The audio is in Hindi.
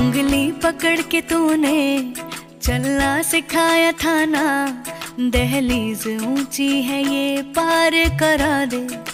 उंगली पकड़ के तूने चलना सिखाया था ना, दहलीज ऊंची है ये पार करा दे।